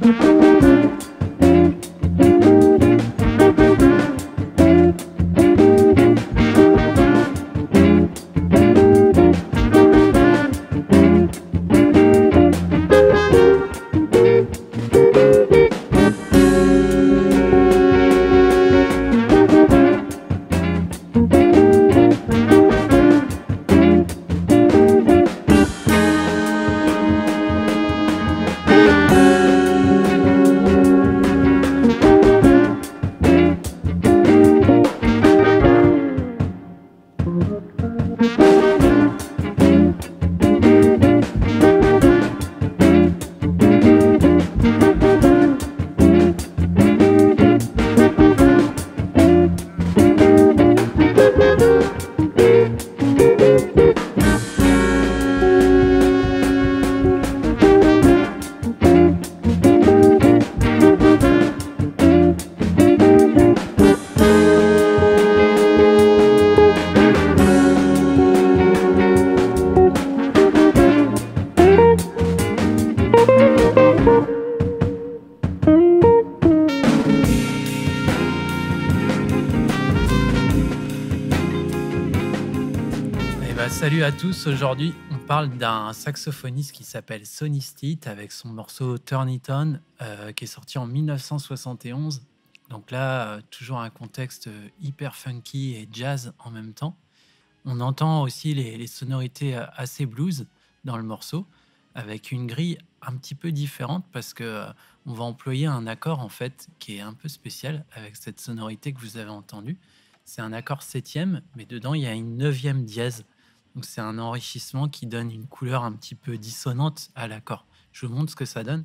Salut à tous, aujourd'hui on parle d'un saxophoniste qui s'appelle Sonny Stitt avec son morceau Turn It On qui est sorti en 1971. Donc là, toujours un contexte hyper funky et jazz en même temps. On entend aussi les sonorités assez blues dans le morceau avec une grille un petit peu différente parce que on va employer un accord en fait qui est un peu spécial avec cette sonorité que vous avez entendue. C'est un accord septième, mais dedans il y a une neuvième dièse. Donc c'est un enrichissement qui donne une couleur un petit peu dissonante à l'accord. Je vous montre ce que ça donne.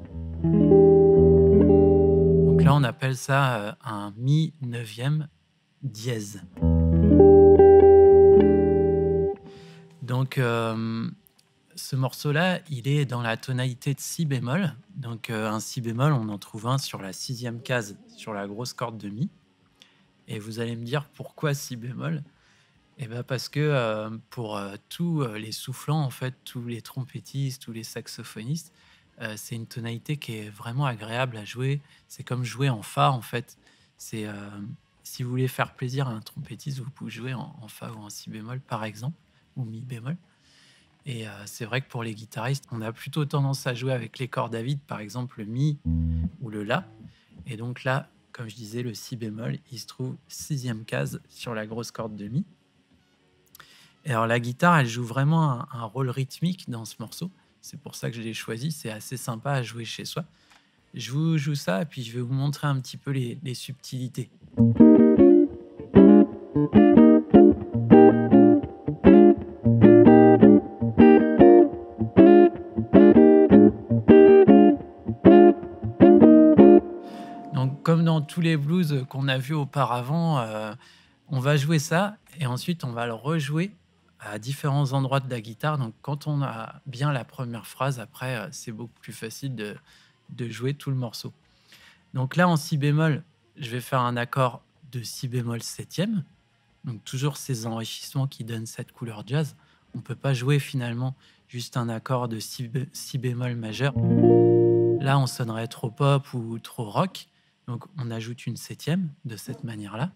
Donc là, on appelle ça un mi neuvième dièse. Donc ce morceau-là, il est dans la tonalité de si bémol. Donc un si bémol, on en trouve un sur la sixième case, sur la grosse corde de mi. Et vous allez me dire pourquoi si bémol ? Eh ben parce que pour tous les soufflants, en fait, tous les trompettistes, tous les saxophonistes, c'est une tonalité qui est vraiment agréable à jouer. C'est comme jouer en fa, en fait. C'est si vous voulez faire plaisir à un trompettiste, vous pouvez jouer en fa ou en si bémol, par exemple, ou mi bémol. Et c'est vrai que pour les guitaristes, on a plutôt tendance à jouer avec les cordes à vide, par exemple le mi ou le la. Et donc là, comme je disais, le si bémol, il se trouve sixième case sur la grosse corde de mi. Et alors la guitare, elle joue vraiment un rôle rythmique dans ce morceau. C'est pour ça que je l'ai choisi. C'est assez sympa à jouer chez soi. Je vous joue ça et puis je vais vous montrer un petit peu les subtilités. Donc comme dans tous les blues qu'on a vus auparavant, on va jouer ça et ensuite on va le rejouer à différents endroits de la guitare. Donc, quand on a bien la première phrase, après, c'est beaucoup plus facile de jouer tout le morceau. Donc là, en si bémol, je vais faire un accord de si bémol septième. Donc, toujours ces enrichissements qui donnent cette couleur jazz. On ne peut pas jouer finalement juste un accord de si bémol majeur. Là, on sonnerait trop pop ou trop rock. Donc, on ajoute une septième de cette manière-là.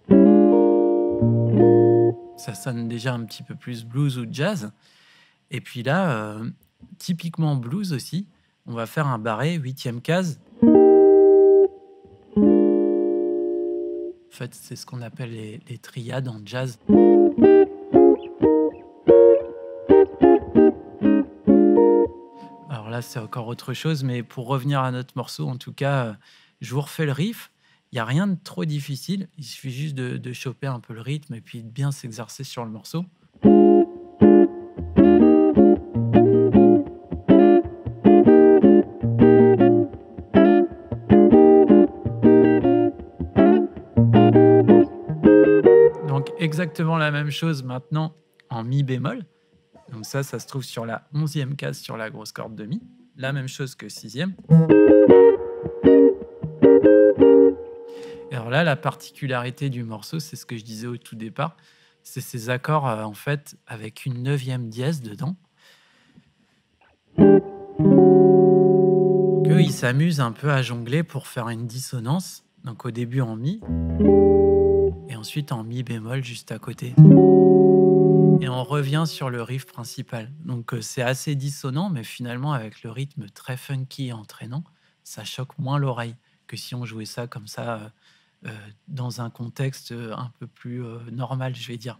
Ça sonne déjà un petit peu plus blues ou jazz. Et puis là, typiquement blues aussi, on va faire un barré, huitième case. En fait, c'est ce qu'on appelle les triades en jazz. Alors là, c'est encore autre chose, mais pour revenir à notre morceau, en tout cas, je vous refais le riff. Il n'y a rien de trop difficile, il suffit juste de choper un peu le rythme et puis de bien s'exercer sur le morceau. Donc exactement la même chose maintenant en mi bémol. Donc ça se trouve sur la 11e case sur la grosse corde de mi. La même chose que 6e. Et alors là, la particularité du morceau, c'est ce que je disais au tout départ, c'est ces accords en fait avec une 9e dièse dedans. Donc eux, il s'amuse un peu à jongler pour faire une dissonance. Donc au début en mi et ensuite en mi bémol juste à côté. Et on revient sur le riff principal. Donc c'est assez dissonant, mais finalement avec le rythme très funky et entraînant, ça choque moins l'oreille que si on jouait ça comme ça dans un contexte un peu plus normal, je vais dire.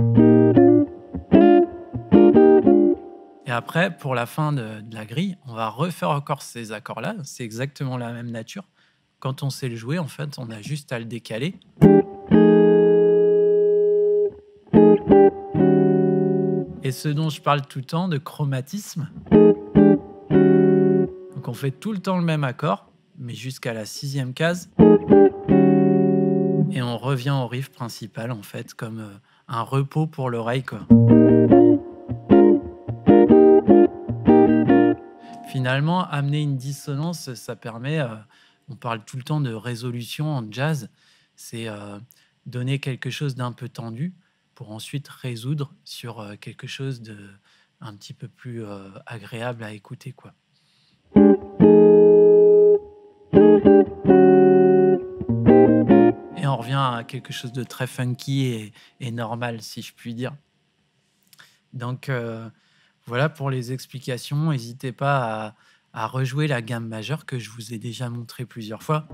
Et après, pour la fin de la grille, on va refaire encore ces accords-là. C'est exactement la même nature. Quand on sait le jouer, en fait, on a juste à le décaler. Et ce dont je parle tout le temps de chromatisme. Donc on fait tout le temps le même accord, mais jusqu'à la 6e case. Et on revient au riff principal, en fait, comme un repos pour l'oreille, quoi. Finalement, amener une dissonance, ça permet, on parle tout le temps de résolution en jazz, c'est donner quelque chose d'un peu tendu pour ensuite résoudre sur quelque chose de un petit peu plus agréable à écouter, quoi. Et on revient à quelque chose de très funky et normal, si je puis dire. Donc voilà pour les explications. N'hésitez pas à rejouer la gamme majeure que je vous ai déjà montré plusieurs fois.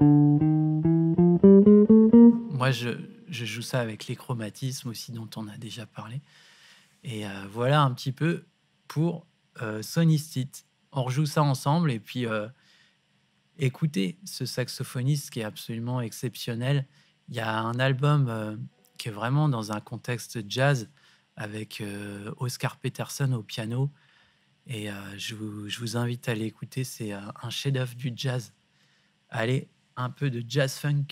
Moi, je joue ça avec les chromatismes aussi dont on a déjà parlé. Et voilà un petit peu pour Sonistit. On rejoue ça ensemble et puis écoutez ce saxophoniste qui est absolument exceptionnel. Il y a un album qui est vraiment dans un contexte jazz avec Oscar Peterson au piano. Et je vous invite à l'écouter. C'est un chef-d'œuvre du jazz. Allez, un peu de jazz funk.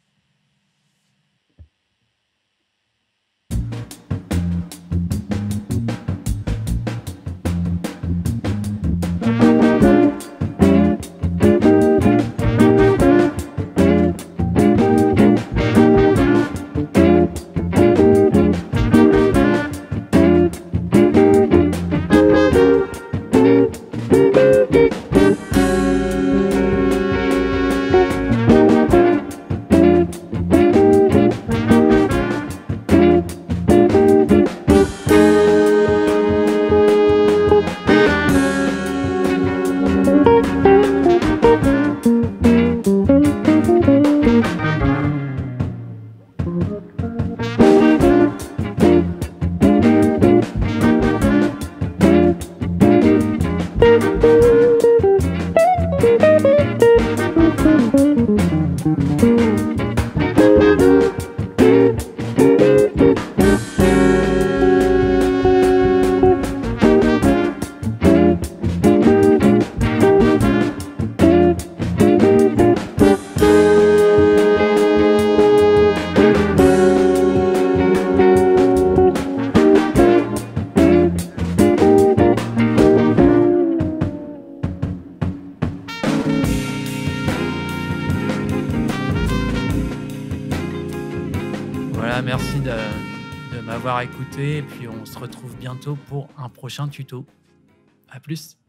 Voilà, merci de m'avoir écouté et puis on se retrouve bientôt pour un prochain tuto. À plus.